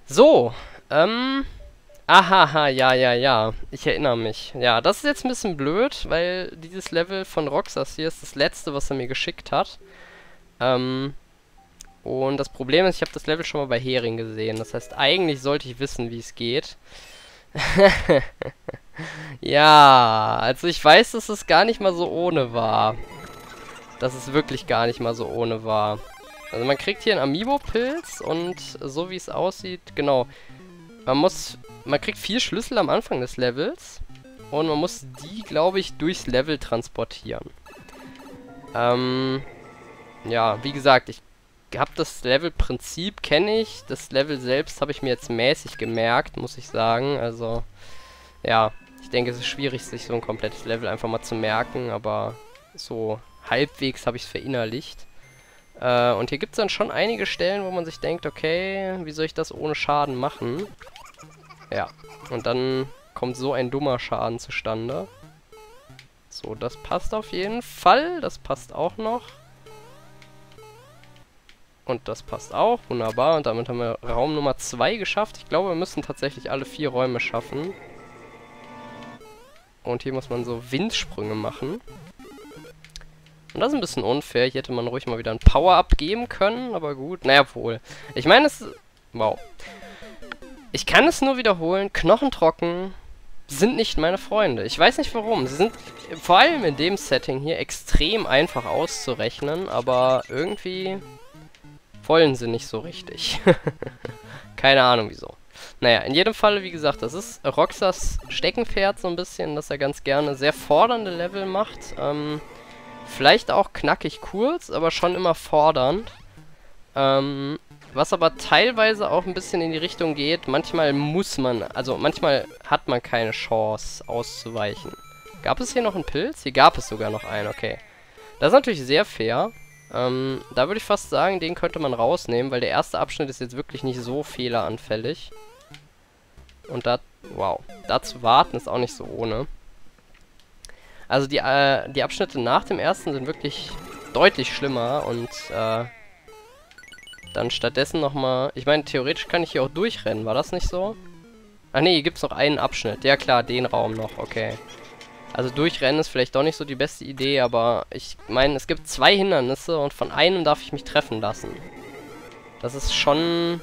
So, ahaha, ja. Ich erinnere mich. Ja, das ist jetzt ein bisschen blöd, weil dieses Level von Roxas hier ist das letzte, was er mir geschickt hat. Und das Problem ist, ich habe das Level schon mal bei Hering gesehen. Das heißt, eigentlich sollte ich wissen, wie es geht. Ja, also ich weiß, dass es gar nicht mal so ohne war. Dass es wirklich gar nicht mal so ohne war. Also man kriegt hier einen Amiibo-Pilz und so wie es aussieht, genau. Man kriegt 4 Schlüssel am Anfang des Levels und man muss die, glaube ich, durchs Level transportieren. Ja, wie gesagt, ich habe das Levelprinzip, kenne ich. Das Level selbst habe ich mir jetzt mäßig gemerkt, muss ich sagen. Also, ja, ich denke, es ist schwierig, sich so ein komplettes Level einfach mal zu merken, aber so halbwegs habe ich es verinnerlicht. Und hier gibt es dann schon einige Stellen, wo man sich denkt, okay, wie soll ich das ohne Schaden machen? Ja, und dann kommt so ein dummer Schaden zustande. So, das passt auf jeden Fall. Das passt auch noch. Und das passt auch. Wunderbar. Und damit haben wir Raum Nummer 2 geschafft. Ich glaube, wir müssen tatsächlich alle 4 Räume schaffen. Und hier muss man so Windsprünge machen. Und das ist ein bisschen unfair. Hier hätte man ruhig mal wieder ein Power-Up geben können. Aber gut. Naja, wohl. Ich meine, es ist... Wow. Ich kann es nur wiederholen. Knochentrocken sind nicht meine Freunde. Ich weiß nicht warum. Sie sind vor allem in dem Setting hier extrem einfach auszurechnen. Aber irgendwie wollen sie nicht so richtig. Keine Ahnung wieso. Naja, in jedem Fall, wie gesagt, das ist Roxas Steckenpferd so ein bisschen, dass er ganz gerne sehr fordernde Level macht. Vielleicht auch knackig kurz, aber schon immer fordernd. Was aber teilweise auch ein bisschen in die Richtung geht, manchmal muss man, also manchmal hat man keine Chance auszuweichen. Gab es hier noch einen Pilz? Hier gab es sogar noch einen, okay. Das ist natürlich sehr fair. Da würde ich fast sagen, den könnte man rausnehmen, weil der erste Abschnitt ist jetzt wirklich nicht so fehleranfällig. Und da, wow, da zu warten ist auch nicht so ohne. Also die Abschnitte nach dem ersten sind wirklich deutlich schlimmer und dann stattdessen nochmal... Ich meine, theoretisch kann ich hier auch durchrennen, war das nicht so? Ach nee, hier gibt es noch einen Abschnitt. Ja klar, den Raum noch, okay. Also durchrennen ist vielleicht doch nicht so die beste Idee, aber ich meine, es gibt 2 Hindernisse und von einem darf ich mich treffen lassen. Das ist schon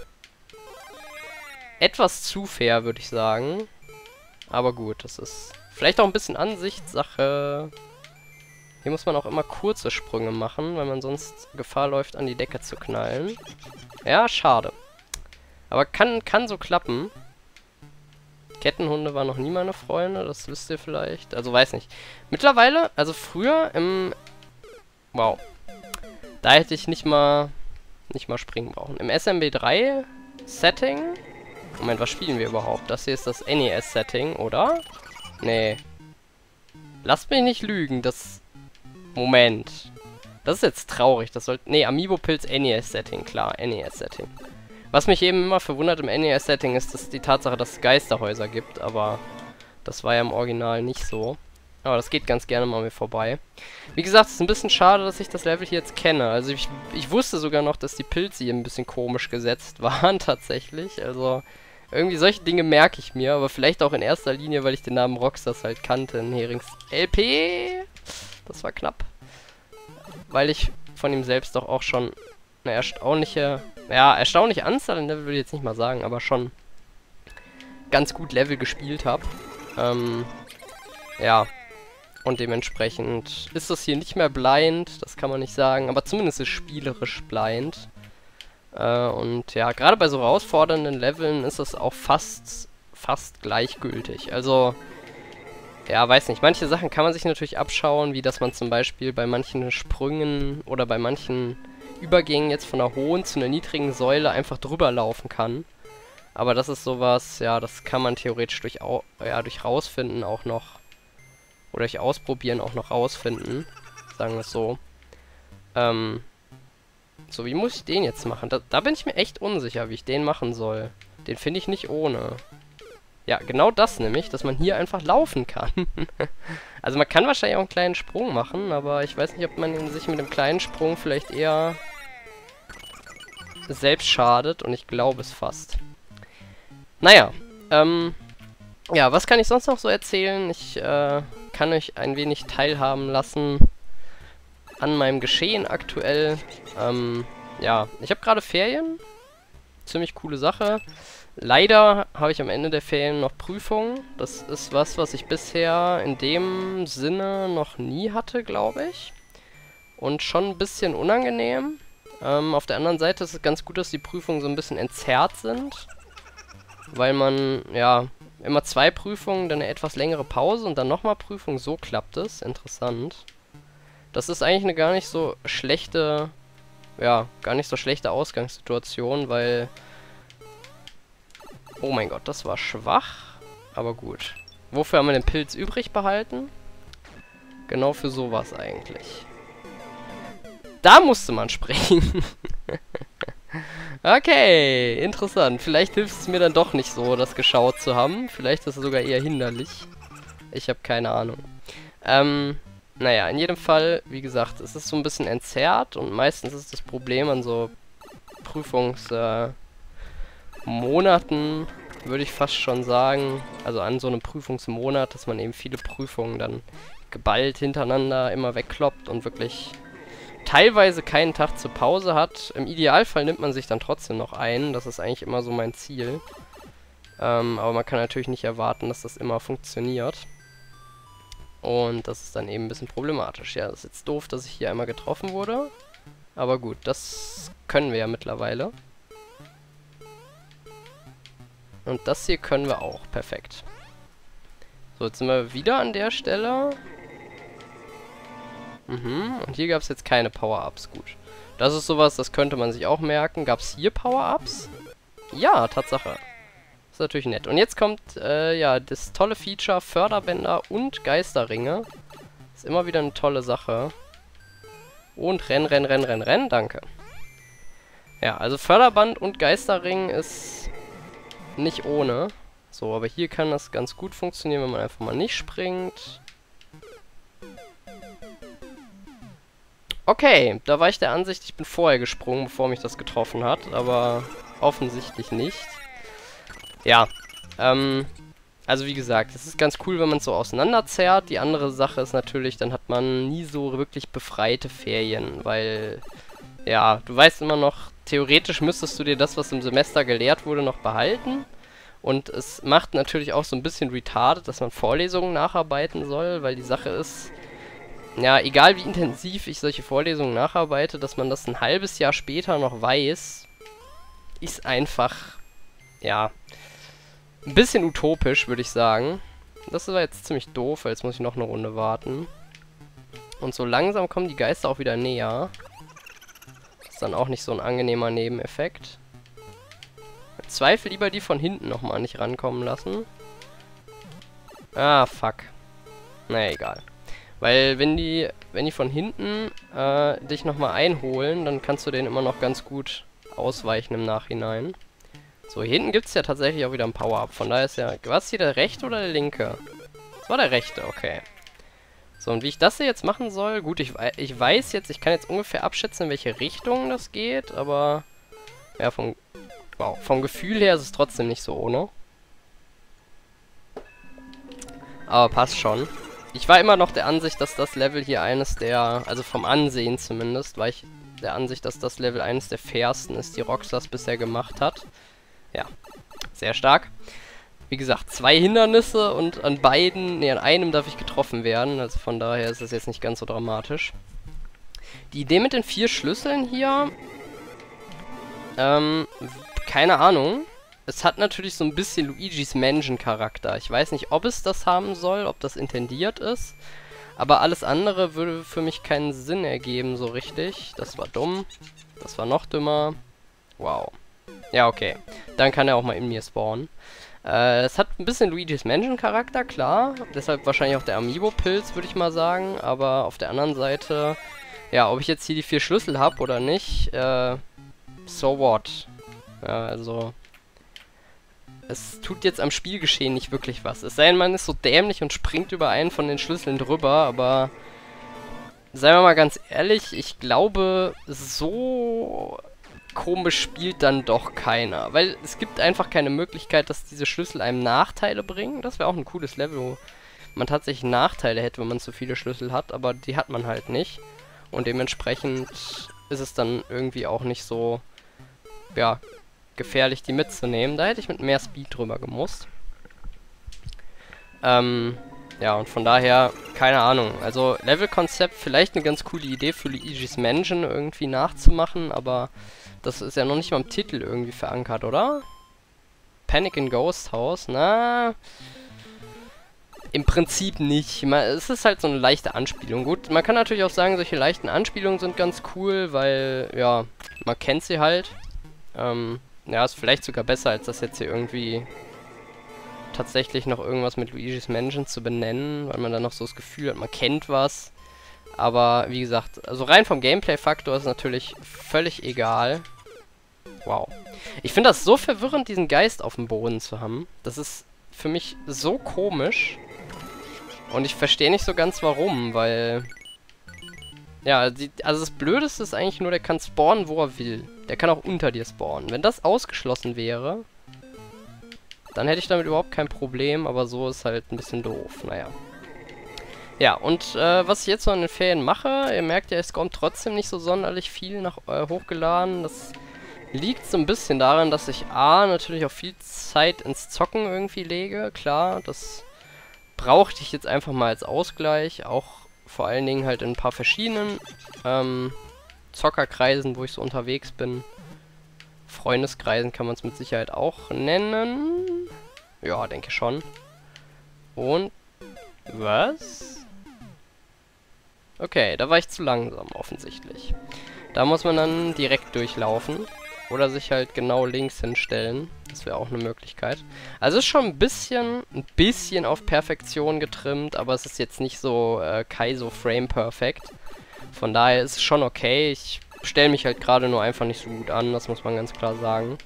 etwas zu fair, würde ich sagen. Aber gut, das ist vielleicht auch ein bisschen Ansichtssache. Hier muss man auch immer kurze Sprünge machen, weil man sonst Gefahr läuft, an die Decke zu knallen. Ja, schade. Aber kann so klappen. Kettenhunde waren noch nie meine Freunde, das wisst ihr vielleicht. Also weiß nicht. Mittlerweile, also früher im... Wow. Da hätte ich nicht mal springen brauchen. Im SMB3 Setting... Moment, was spielen wir überhaupt? Das hier ist das NES Setting, oder? Nee. Lasst mich nicht lügen, das... Moment. Das ist jetzt traurig, das sollte... Nee, Amiibo-Pilz NES Setting, klar, NES Setting. Was mich eben immer verwundert im NES-Setting ist, dass die Tatsache, dass es Geisterhäuser gibt, aber das war ja im Original nicht so. Aber das geht ganz gerne mal mir vorbei. Wie gesagt, es ist ein bisschen schade, dass ich das Level hier jetzt kenne. Also ich wusste sogar noch, dass die Pilze hier ein bisschen komisch gesetzt waren, tatsächlich. Also irgendwie solche Dinge merke ich mir, aber vielleicht auch in erster Linie, weil ich den Namen Roxas halt kannte in Herings LP. Das war knapp. Weil ich von ihm selbst doch auch schon eine erstaunliche Anzahl an Level würde ich jetzt nicht mal sagen, aber schon ganz gut Level gespielt habe. Ja. Und dementsprechend ist das hier nicht mehr blind, das kann man nicht sagen, aber zumindest ist spielerisch blind. Und ja, gerade bei so herausfordernden Leveln ist das auch fast gleichgültig. Also, ja, weiß nicht, manche Sachen kann man sich natürlich abschauen, wie dass man zum Beispiel bei manchen Sprüngen oder bei manchen Übergängen jetzt von einer hohen zu einer niedrigen Säule einfach drüber laufen kann. Aber das ist sowas, ja, das kann man theoretisch durch rausfinden auch noch, oder durch Ausprobieren auch noch rausfinden, sagen wir es so. So, wie muss ich den jetzt machen? Da bin ich mir echt unsicher, wie ich den machen soll. Den finde ich nicht ohne. Ja, genau das nämlich, dass man hier einfach laufen kann. Also man kann wahrscheinlich auch einen kleinen Sprung machen, aber ich weiß nicht, ob man sich mit einem kleinen Sprung vielleicht eher selbst schadet und ich glaube es fast. Naja, ja, was kann ich sonst noch so erzählen? Ich kann euch ein wenig teilhaben lassen an meinem Geschehen aktuell. Ja, ich habe gerade Ferien. Ziemlich coole Sache. Leider habe ich am Ende der Ferien noch Prüfungen. Das ist was ich bisher in dem Sinne noch nie hatte, glaube ich. Und schon ein bisschen unangenehm. Auf der anderen Seite ist es ganz gut, dass die Prüfungen so ein bisschen entzerrt sind. Weil man, ja, immer 2 Prüfungen, dann eine etwas längere Pause und dann nochmal Prüfung. So klappt es. Interessant. Das ist eigentlich eine gar nicht so schlechte Ausgangssituation, weil... Oh mein Gott, das war schwach. Aber gut. Wofür haben wir den Pilz übrig behalten? Genau für sowas eigentlich. Da musste man springen. Okay, interessant. Vielleicht hilft es mir dann doch nicht so, das geschaut zu haben. Vielleicht ist es sogar eher hinderlich. Ich habe keine Ahnung. Naja, in jedem Fall, wie gesagt, es ist so ein bisschen entzerrt und meistens ist das Problem an so Monaten, würde ich fast schon sagen, also an so einem Prüfungsmonat, dass man eben viele Prüfungen dann geballt hintereinander immer wegkloppt und wirklich teilweise keinen Tag zur Pause hat. Im Idealfall nimmt man sich dann trotzdem noch ein, das ist eigentlich immer so mein Ziel. Aber man kann natürlich nicht erwarten, dass das immer funktioniert. Und das ist dann eben ein bisschen problematisch. Ja, das ist jetzt doof, dass ich hier einmal getroffen wurde. Aber gut, das können wir ja mittlerweile. Und das hier können wir auch. Perfekt. So, jetzt sind wir wieder an der Stelle. Und hier gab es jetzt keine Power-Ups. Gut. Das ist sowas, das könnte man sich auch merken. Gab es hier Power-Ups? Ja, Tatsache. Das ist natürlich nett. Und jetzt kommt, ja, das tolle Feature Förderbänder und Geisterringe. Ist immer wieder eine tolle Sache. Und rennen, danke. Ja, also Förderband und Geisterring ist nicht ohne. So, aber hier kann das ganz gut funktionieren, wenn man einfach mal nicht springt. Okay, da war ich der Ansicht, ich bin vorher gesprungen, bevor mich das getroffen hat, aber offensichtlich nicht. Ja, also wie gesagt, es ist ganz cool, wenn man es so auseinanderzerrt. Die andere Sache ist natürlich, dann hat man nie so wirklich befreite Ferien, weil, ja, du weißt immer noch, theoretisch müsstest du dir das, was im Semester gelehrt wurde, noch behalten. Und es macht natürlich auch so ein bisschen retarded, dass man Vorlesungen nacharbeiten soll, weil die Sache ist, ja, egal wie intensiv ich solche Vorlesungen nacharbeite, dass man das ein halbes Jahr später noch weiß, ist einfach, ja, ein bisschen utopisch, würde ich sagen. Das war jetzt ziemlich doof, weil jetzt muss ich noch eine Runde warten. Und so langsam kommen die Geister auch wieder näher. Ist dann auch nicht so ein angenehmer Nebeneffekt. Im Zweifel lieber die von hinten nochmal nicht rankommen lassen. Ah, fuck. Naja, egal. Weil wenn die von hinten dich nochmal einholen, dann kannst du den immer noch ganz gut ausweichen im Nachhinein. So, hier hinten gibt es ja tatsächlich auch wieder ein Power-Up. Von daher ist ja... Was hier, der rechte oder der linke? Das war der rechte, okay. So, und wie ich das hier jetzt machen soll... Gut, ich weiß jetzt, ich kann jetzt ungefähr abschätzen, in welche Richtung das geht, aber... Ja, vom Gefühl her ist es trotzdem nicht so ohne. Aber passt schon. Ich war immer noch der Ansicht, dass das Level hier eines der... Also vom Ansehen zumindest, war ich der Ansicht, dass das Level eines der fairsten ist, die Rockstars bisher gemacht hat. Ja, sehr stark. Wie gesagt, 2 Hindernisse und an einem darf ich getroffen werden. Also von daher ist es jetzt nicht ganz so dramatisch. Die Idee mit den 4 Schlüsseln hier, keine Ahnung. Es hat natürlich so ein bisschen Luigi's Mansion Charakter. Ich weiß nicht, ob es das haben soll, ob das intendiert ist. Aber alles andere würde für mich keinen Sinn ergeben so richtig. Das war dumm. Das war noch dümmer. Wow. Ja, okay. Dann kann er auch mal in mir spawnen. Es hat ein bisschen Luigi's Mansion Charakter, klar. Deshalb wahrscheinlich auch der Amiibo-Pilz, würde ich mal sagen. Aber auf der anderen Seite, ja, ob ich jetzt hier die 4 Schlüssel habe oder nicht, so what? Ja, also... Es tut jetzt am Spielgeschehen nicht wirklich was. Es sei denn, man ist so dämlich und springt über einen von den Schlüsseln drüber, aber... Seien wir mal ganz ehrlich, ich glaube, so komisch spielt dann doch keiner. Weil es gibt einfach keine Möglichkeit, dass diese Schlüssel einem Nachteile bringen. Das wäre auch ein cooles Level, wo man tatsächlich Nachteile hätte, wenn man zu viele Schlüssel hat, aber die hat man halt nicht. Und dementsprechend ist es dann irgendwie auch nicht so, ja, gefährlich, die mitzunehmen. Da hätte ich mit mehr Speed drüber gemusst. Ja, und von daher, keine Ahnung. Also, Levelkonzept, vielleicht eine ganz coole Idee für Luigi's Mansion irgendwie nachzumachen, aber das ist ja noch nicht mal im Titel irgendwie verankert, oder? Panic in Ghost House, na... Im Prinzip nicht. Es ist halt so eine leichte Anspielung. Gut, man kann natürlich auch sagen, solche leichten Anspielungen sind ganz cool, weil, ja, man kennt sie halt. Ja, ist vielleicht sogar besser, als das jetzt hier irgendwie tatsächlich noch irgendwas mit Luigi's Mansion zu benennen, weil man dann noch so das Gefühl hat, man kennt was. Aber, wie gesagt, also rein vom Gameplay-Faktor ist natürlich völlig egal. Wow. Ich finde das so verwirrend, diesen Geist auf dem Boden zu haben. Das ist für mich so komisch. Und ich verstehe nicht so ganz warum, weil... Ja, also das Blödeste ist eigentlich nur, der kann spawnen, wo er will. Der kann auch unter dir spawnen. Wenn das ausgeschlossen wäre, dann hätte ich damit überhaupt kein Problem, aber so ist halt ein bisschen doof. Naja. Ja, und was ich jetzt so in den Ferien mache, ihr merkt ja, es kommt trotzdem nicht so sonderlich viel hochgeladen. Das liegt so ein bisschen daran, dass ich natürlich auch viel Zeit ins Zocken irgendwie lege. Klar, das brauchte ich jetzt einfach mal als Ausgleich, auch vor allen Dingen halt in ein paar verschiedenen Zockerkreisen, wo ich so unterwegs bin. Freundeskreisen kann man es mit Sicherheit auch nennen. Ja, denke schon. Und... was? Okay, da war ich zu langsam, offensichtlich. Da muss man dann direkt durchlaufen. Oder sich halt genau links hinstellen. Das wäre auch eine Möglichkeit. Also es ist schon ein bisschen auf Perfektion getrimmt, aber es ist jetzt nicht so Kaizo Frame Perfect. Von daher ist es schon okay. Ich stelle mich halt gerade nur einfach nicht so gut an, das muss man ganz klar sagen.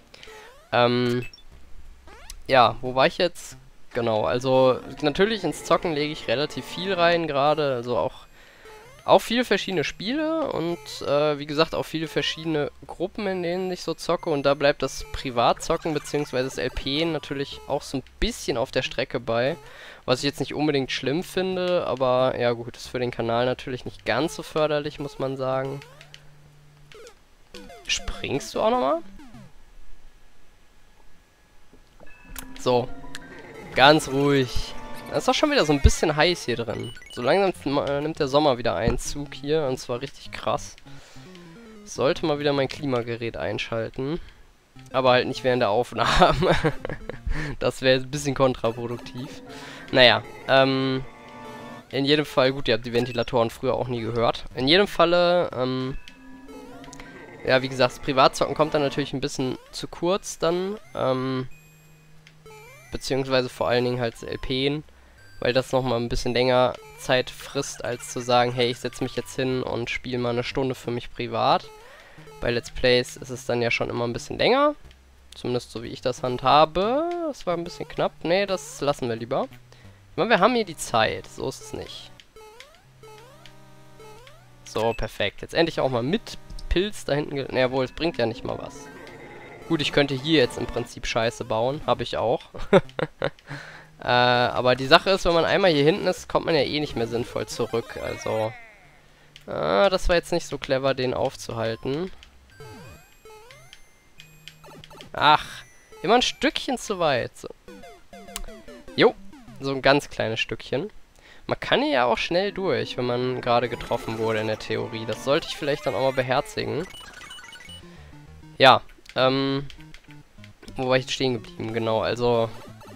Ja, wo war ich jetzt? Genau, also natürlich ins Zocken lege ich relativ viel rein gerade, also auch viele verschiedene Spiele und wie gesagt auch viele verschiedene Gruppen, in denen ich so zocke, und da bleibt das Privatzocken bzw. das LPen natürlich auch so ein bisschen auf der Strecke bei, was ich jetzt nicht unbedingt schlimm finde, aber ja gut, ist für den Kanal natürlich nicht ganz so förderlich, muss man sagen. Springst du auch nochmal? So, ganz ruhig. Es ist doch schon wieder so ein bisschen heiß hier drin. So langsam nimmt der Sommer wieder Einzug hier, und zwar richtig krass. Sollte mal wieder mein Klimagerät einschalten. Aber halt nicht während der Aufnahmen. Das wäre ein bisschen kontraproduktiv. Naja, in jedem Fall, gut, ihr habt die Ventilatoren früher auch nie gehört. In jedem Falle, ja, wie gesagt, das Privatzocken kommt dann natürlich ein bisschen zu kurz dann, beziehungsweise vor allen Dingen halt das LPen, weil das nochmal ein bisschen länger Zeit frisst, als zu sagen, hey, ich setze mich jetzt hin und spiele mal eine Stunde für mich privat. Bei Let's Plays ist es dann ja schon immer ein bisschen länger, zumindest so wie ich das handhabe. Das war ein bisschen knapp, nee, das lassen wir lieber. Ich meine, wir haben hier die Zeit, so ist es nicht. So, perfekt, jetzt endlich auch mal mit Pilz da hinten, naja, wohl, es bringt ja nicht mal was. Gut, ich könnte hier jetzt im Prinzip Scheiße bauen. Habe ich auch. Aber die Sache ist, wenn man einmal hier hinten ist, kommt man ja eh nicht mehr sinnvoll zurück. Also, das war jetzt nicht so clever, den aufzuhalten. Ach, immer ein Stückchen zu weit. So. Jo, so ein ganz kleines Stückchen. Man kann hier ja auch schnell durch, wenn man gerade getroffen wurde in der Theorie. Das sollte ich vielleicht dann auch mal beherzigen. Ja, wo war ich jetzt stehen geblieben? Genau, also...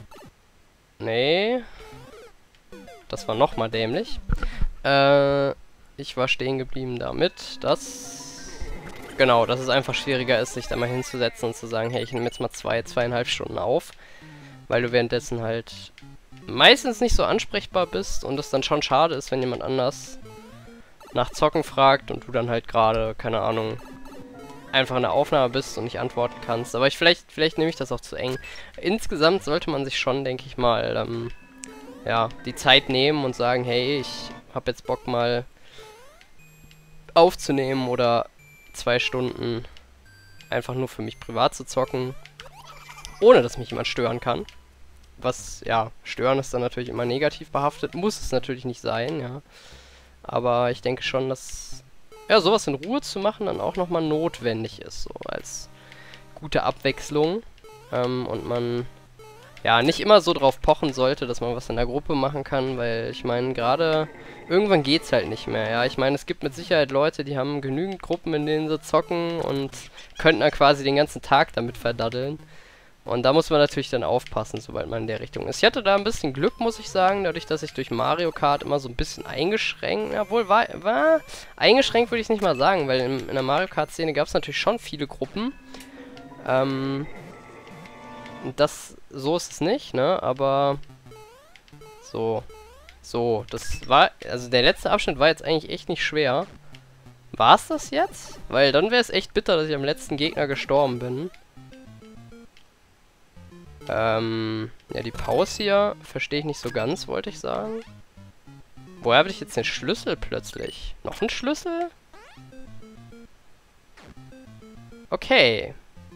Nee. Das war nochmal dämlich. Ich war stehen geblieben damit, dass... Genau, dass es einfach schwieriger ist, sich da mal hinzusetzen und zu sagen, hey, ich nehme jetzt mal 2,5 Stunden auf. Weil du währenddessen halt meistens nicht so ansprechbar bist und es dann schon schade ist, wenn jemand anders nach Zocken fragt und du dann halt gerade, keine Ahnung... einfach in der Aufnahme bist und nicht antworten kannst. Aber vielleicht nehme ich das auch zu eng. Insgesamt sollte man sich schon, denke ich mal, ja, die Zeit nehmen und sagen, hey, ich habe jetzt Bock mal aufzunehmen oder 2 Stunden einfach nur für mich privat zu zocken, ohne dass mich jemand stören kann. Was, ja, stören ist dann natürlich immer negativ behaftet, muss es natürlich nicht sein, ja. Aber ich denke schon, dass, ja, sowas in Ruhe zu machen dann auch nochmal notwendig ist, so als gute Abwechslung. Und man, ja, nicht immer so drauf pochen sollte, dass man was in der Gruppe machen kann, weil ich meine, gerade irgendwann geht's halt nicht mehr, ja. Ich meine, es gibt mit Sicherheit Leute, die haben genügend Gruppen, in denen sie zocken und könnten dann quasi den ganzen Tag damit verdaddeln. Und da muss man natürlich dann aufpassen, sobald man in der Richtung ist. Ich hatte da ein bisschen Glück, muss ich sagen, dadurch, dass ich durch Mario Kart immer so ein bisschen eingeschränkt, jawohl, war eingeschränkt würde ich es nicht mal sagen, weil in der Mario Kart-Szene gab es natürlich schon viele Gruppen. So ist es nicht, ne, aber so, das war, also der letzte Abschnitt war jetzt eigentlich echt nicht schwer. War es das jetzt? Weil dann wäre es echt bitter, dass ich am letzten Gegner gestorben bin. Ja, die Pause hier verstehe ich nicht so ganz, wollte ich sagen. Woher habe ich jetzt den Schlüssel plötzlich? Noch ein Schlüssel? Okay.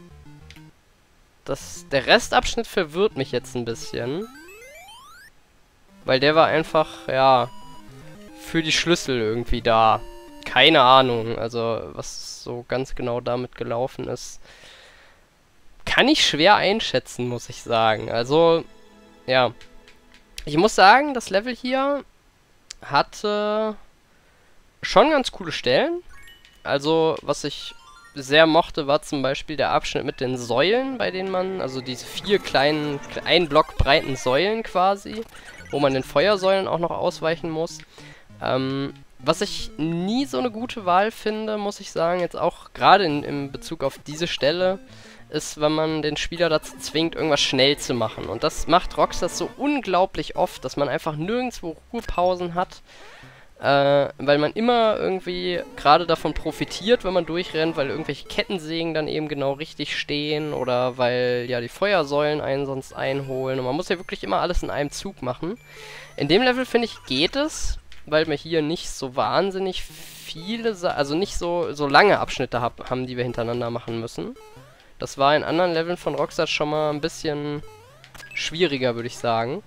Der Restabschnitt verwirrt mich jetzt ein bisschen. Weil der war einfach, ja, für die Schlüssel irgendwie da. Keine Ahnung, also was so ganz genau damit gelaufen ist. Kann ich schwer einschätzen, muss ich sagen. Also, ja. Ich muss sagen, das Level hier hatte schon ganz coole Stellen. Also, was ich sehr mochte, war zum Beispiel der Abschnitt mit den Säulen, bei denen man, also diese 4 kleinen, ein Block breiten Säulen quasi, wo man den Feuersäulen auch noch ausweichen muss. Was ich nie so eine gute Wahl finde, muss ich sagen, jetzt auch gerade in Bezug auf diese Stelle, ist, wenn man den Spieler dazu zwingt, irgendwas schnell zu machen. Und das macht Rockstar so unglaublich oft, dass man einfach nirgendwo Ruhepausen hat, weil man immer irgendwie gerade davon profitiert, wenn man durchrennt, weil irgendwelche Kettensägen dann eben genau richtig stehen oder weil ja die Feuersäulen einen sonst einholen. Und man muss ja wirklich immer alles in einem Zug machen. In dem Level, finde ich, geht es, weil wir hier nicht so wahnsinnig viele, also nicht so lange Abschnitte haben, die wir hintereinander machen müssen. Das war in anderen Leveln von Rockstar schon mal ein bisschen schwieriger, würde ich sagen.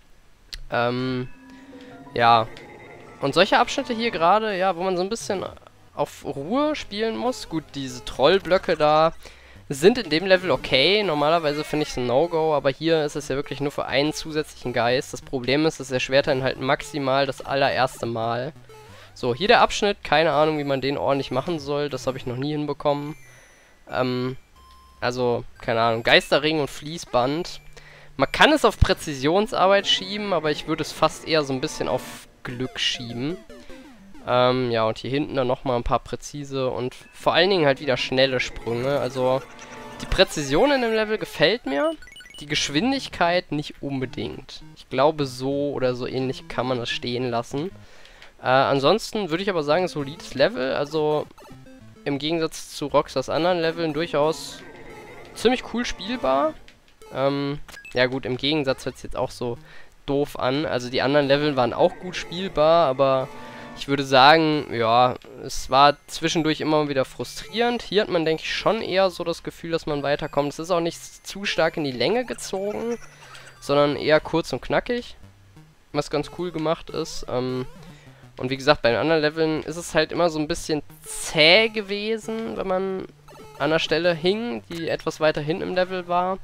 Ja. Und solche Abschnitte hier gerade, ja, wo man so ein bisschen auf Ruhe spielen muss. Gut, diese Trollblöcke da sind in dem Level okay. Normalerweise finde ich es ein No-Go, aber hier ist es ja wirklich nur für einen zusätzlichen Geist. Das Problem ist, dass der Schwerter halt maximal das allererste Mal. So, hier der Abschnitt. Keine Ahnung, wie man den ordentlich machen soll. Das habe ich noch nie hinbekommen. Also, keine Ahnung, Geisterring und Fließband. Man kann es auf Präzisionsarbeit schieben, aber ich würde es fast eher so ein bisschen auf Glück schieben. Ja, und hier hinten dann nochmal ein paar präzise und vor allen Dingen halt wieder schnelle Sprünge. Also, die Präzision in dem Level gefällt mir. Die Geschwindigkeit nicht unbedingt. Ich glaube, so oder so ähnlich kann man das stehen lassen. Ansonsten würde ich aber sagen, solides Level. Also, im Gegensatz zu Rockstars anderen Leveln durchaus ziemlich cool spielbar. Ja gut, im Gegensatz hört es jetzt auch so doof an. Also die anderen Level waren auch gut spielbar, aber ich würde sagen, ja, es war zwischendurch immer wieder frustrierend. Hier hat man, denke ich, schon eher so das Gefühl, dass man weiterkommt. Es ist auch nicht zu stark in die Länge gezogen, sondern eher kurz und knackig, was ganz cool gemacht ist. Und wie gesagt, bei den anderen Leveln ist es halt immer so ein bisschen zäh gewesen, wenn man an der Stelle hing, die etwas weiter hinten im Level war.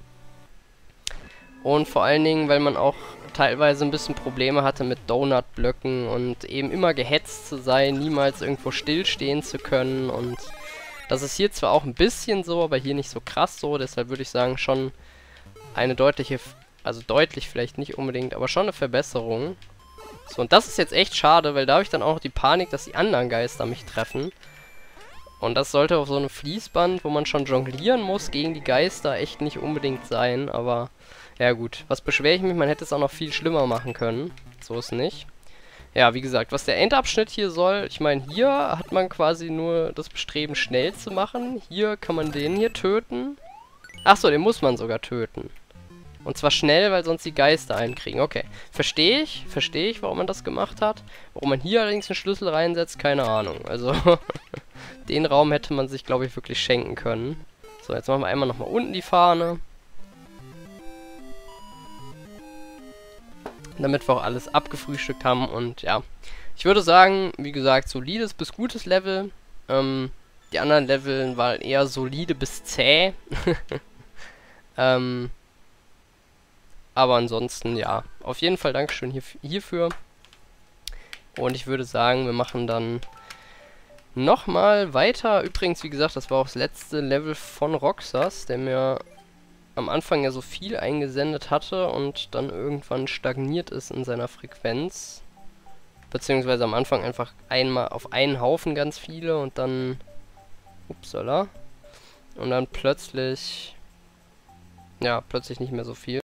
Und vor allen Dingen, weil man auch teilweise ein bisschen Probleme hatte mit Donut-Blöcken und eben immer gehetzt zu sein, niemals irgendwo stillstehen zu können. Und das ist hier zwar auch ein bisschen so, aber hier nicht so krass so. Deshalb würde ich sagen, schon eine deutliche, also deutlich vielleicht nicht unbedingt, aber schon eine Verbesserung. So, und das ist jetzt echt schade, weil da habe ich dann auch noch die Panik, dass die anderen Geister mich treffen. Und das sollte auf so einem Fließband, wo man schon jonglieren muss gegen die Geister, echt nicht unbedingt sein. Aber ja gut, was beschwere ich mich? Man hätte es auch noch viel schlimmer machen können. So ist nicht. Ja, wie gesagt, was der Endabschnitt hier soll, ich meine, hier hat man quasi nur das Bestreben, schnell zu machen. Hier kann man den hier töten. Achso, den muss man sogar töten. Und zwar schnell, weil sonst die Geister einkriegen. Okay, verstehe ich, warum man das gemacht hat. Warum man hier allerdings einen Schlüssel reinsetzt, keine Ahnung. Also, den Raum hätte man sich, glaube ich, wirklich schenken können. So, jetzt machen wir einmal nochmal unten die Fahne. Damit wir auch alles abgefrühstückt haben und ja. Ich würde sagen, wie gesagt, solides bis gutes Level. Die anderen Level waren eher solide bis zäh. Aber ansonsten, ja. Auf jeden Fall Dankeschön hierfür. Und ich würde sagen, wir machen dann nochmal weiter. Übrigens, wie gesagt, das war auch das letzte Level von Roxas, der mir am Anfang ja so viel eingesendet hatte und dann irgendwann stagniert ist in seiner Frequenz. Beziehungsweise am Anfang einfach einmal auf einen Haufen ganz viele und dann... Upsala. Und dann plötzlich... Ja, plötzlich nicht mehr so viel.